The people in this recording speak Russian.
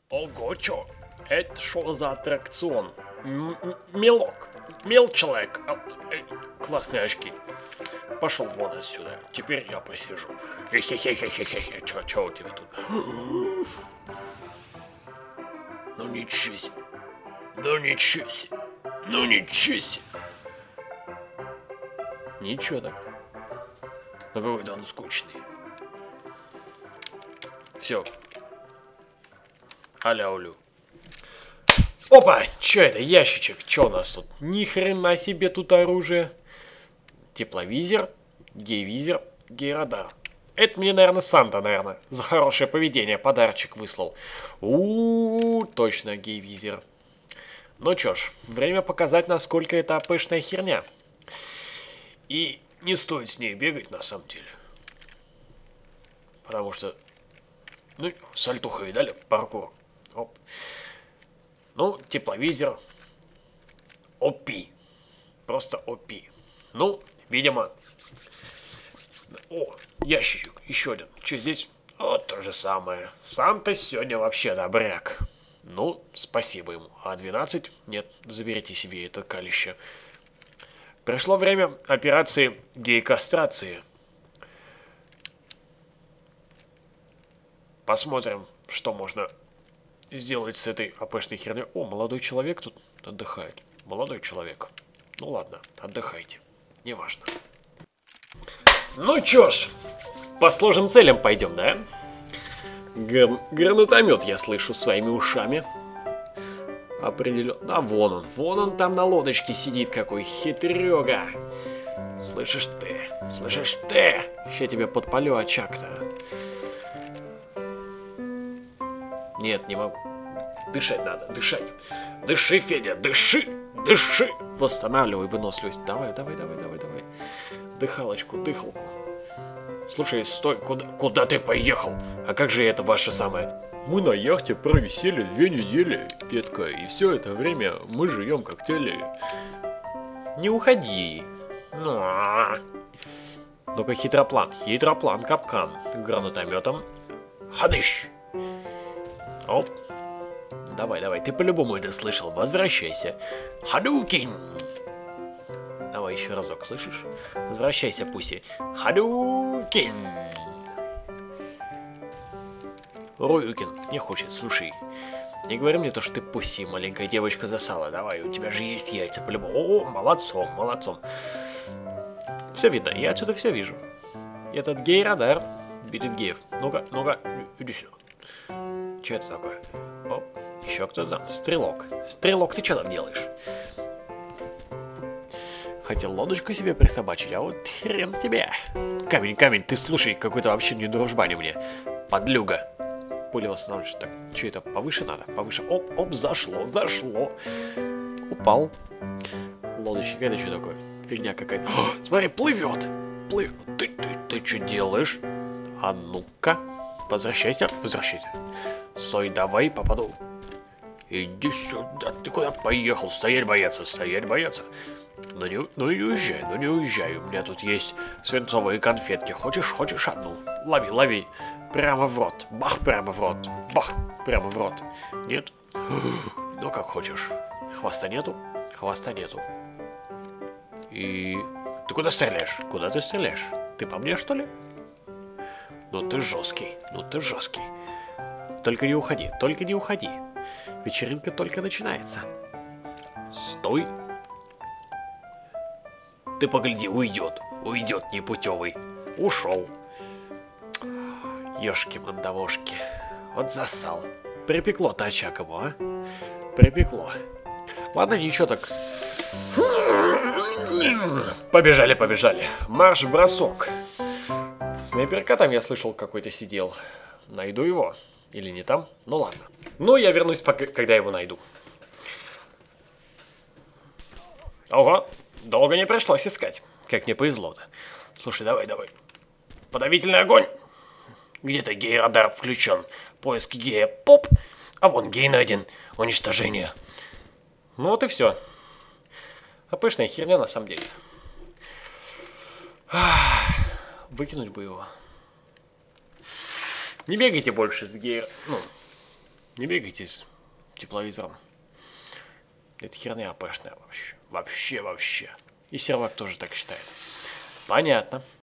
Ого, чё? Это что за аттракцион? Мелок. Мил человек. Классные очки. Пошел вон отсюда. Теперь я посижу. Хе-хе-хе-хе-хе-хе. Чё у тебя тут? Ну ничего себе. Ну ничего себе. Ну ничего себе. Ничего так. Ну какой-то он скучный. Все. Аля-улю. Опа! Чё это? Ящичек. Чё у нас тут? Ни хрена себе тут оружие. Тепловизор, гей-визор, гей-радар. Это мне, наверное, Санта, наверное, за хорошее поведение подарочек выслал. Точно гей-визор. Ну чё ж, время показать, насколько это апэшная херня. И не стоит с ней бегать, на самом деле. Потому что... Ну, сальтуха, видали? Паркур. Оп. Ну, тепловизор. ОПИ. Просто ОПИ. Ну, видимо... О, ящичек. Еще один. Что здесь? Вот то же самое. Сам-то сегодня вообще добряк. Ну, спасибо ему. А 12? Нет, заберите себе это калище. Пришло время операции гей-кастрации. Посмотрим, что можно сделать с этой апэшной херней. О, молодой человек тут отдыхает. Молодой человек. Ну ладно, отдыхайте. Неважно. Ну чё ж, по сложным целям пойдем, да? Гранатомет я слышу своими ушами. Определенно. Да, вон он там на лодочке сидит, какой хитрёга. Слышишь ты? Слышишь ты? Ща тебя подпалю, очаг-то. Нет, не могу. Дышать надо, дышать. Дыши, Федя, дыши, дыши. Восстанавливай выносливость. Давай. Дыхалочку, дыхалку. Слушай, стой, куда ты поехал? А как же это ваше самое? Мы на яхте провисели 2 недели, Петка, и все это время мы жуем коктейли. Не уходи. Ну-ка, хитроплан, капкан. Гранатометом. Хадыш. Оп. Давай, ты по-любому это слышал. Возвращайся. Хадукин. Давай еще разок, слышишь? Возвращайся, Пуси. Хадукин. Руюкин не хочет, слушай. Не говори мне то, что ты Пуси, маленькая девочка засала. Давай, у тебя же есть яйца по-любому. О, молодцом. Все видно, я отсюда все вижу. Этот гей-радар берет геев. Ну-ка, иди сюда. Че это такое? Оп, еще кто-то там. Стрелок, ты что там делаешь? Хотел лодочку себе присобачить, а вот хрен тебе. Камень, ты слушай, какой-то вообще не дружбани мне. Подлюга. Пуля восстанавливаешь. Так, что это, повыше надо? Повыше. Оп, зашло. Упал. Лодочник, это что такое? Фигня какая-то. Смотри, плывет. Ты что делаешь? А ну-ка. Возвращайся. Стой, давай, попаду. Иди сюда. Ты куда поехал? Стоять бояться. Ну не уезжай. У меня тут есть свинцовые конфетки. Хочешь одну? Лови. Прямо в рот. Бах, прямо в рот. Нет? Ну как хочешь. Хвоста нету. И... Ты куда ты стреляешь? Ты по мне, что ли? Ну ты жесткий. Только не уходи. Вечеринка только начинается. Стой. Ты погляди, уйдет непутевый. Ушел. Ёшки-мандавошки. Вот засал. Припекло-то очаг ему, а? Припекло. Ладно, ничего так. Побежали. Марш-бросок. Снайперка там, я слышал, какой-то сидел. Найду его. Или не там? Ну ладно. Ну, я вернусь, когда его найду. Ого. Долго не пришлось искать. Как мне повезло-то. Слушай, давай. Подавительный огонь. Где-то гей-радар включен. Поиск гея. Поп. А вон гей найден. Уничтожение. Ну вот и все. Апэшная херня на самом деле. Выкинуть бы его. Не бегайте больше с гея... Ну, Не бегайте с тепловизором. Это херня АПшная вообще. Вообще. И сервак тоже так считает. Понятно.